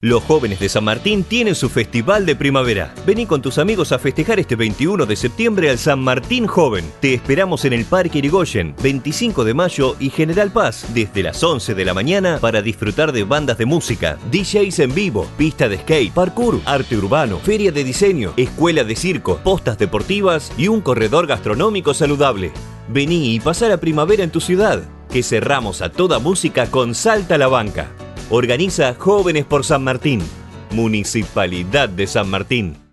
Los jóvenes de San Martín tienen su festival de primavera. Vení con tus amigos a festejar este 21 de septiembre al San Martín Joven. Te esperamos en el Parque Irigoyen, 25 de mayo y General Paz, desde las 11 de la mañana para disfrutar de bandas de música, DJs en vivo, pista de skate, parkour, arte urbano, feria de diseño, escuela de circo, postas deportivas y un corredor gastronómico saludable. Vení y pasá la primavera en tu ciudad, que cerramos a toda música con Salta a la Banca. Organiza Jóvenes por San Martín, Municipalidad de San Martín.